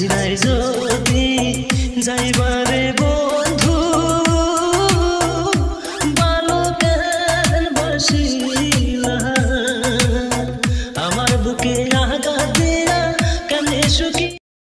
সাহিরাই যদি যাইবারে বন্ধু বালকের বসিলা আমার বুকে আঘাত দিয়া কেমনে সুখী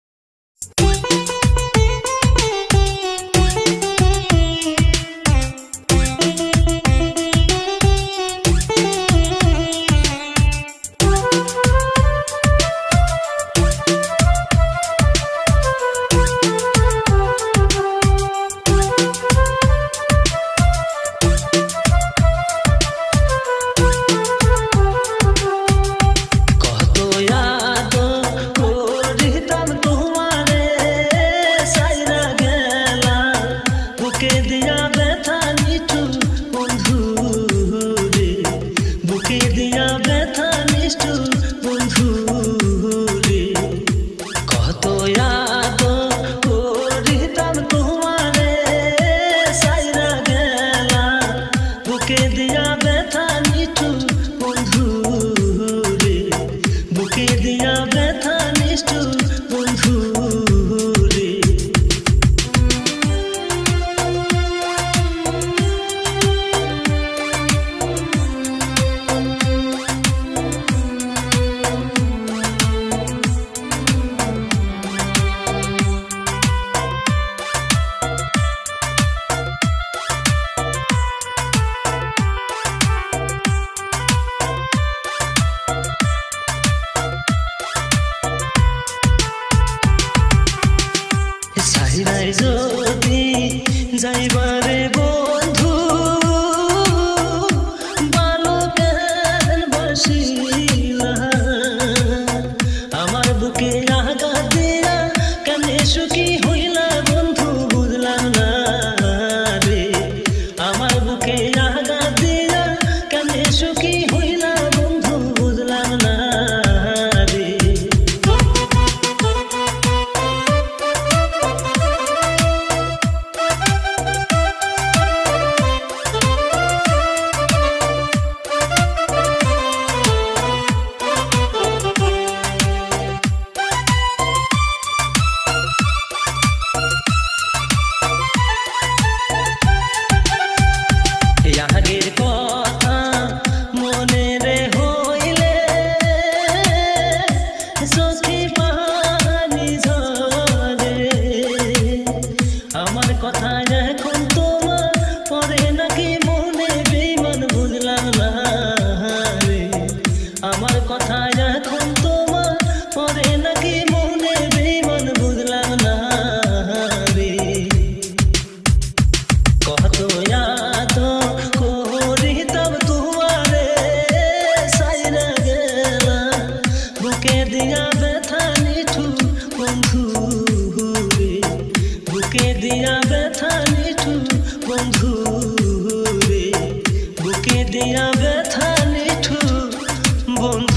যদি যাইবারে বন্ধু বালকের বসিলা আমার বুকে আঘাত দিয়া কেমনে সুখী হইলা বন্ধু বুঝলাম না রে আমার বুকে আঘাত দিয়া কেমনে সুখী হইলা বন্ধু বুঝলাম না আগের কথা মনে রে হইলে চোখে পানি ঝরে আমার কথা এখন তোমার পরে নাকি মনে বেঈমান বুঝলাম না রে আমার কথা এখন তোমার পরে নাকি মনে বেঈমান বুঝলাম না রে কত दिया व्यथा निठू बंधु रे बुके दिया व्यथा निठू बंधु रे बुके दिया व्यथा निठू बंधु।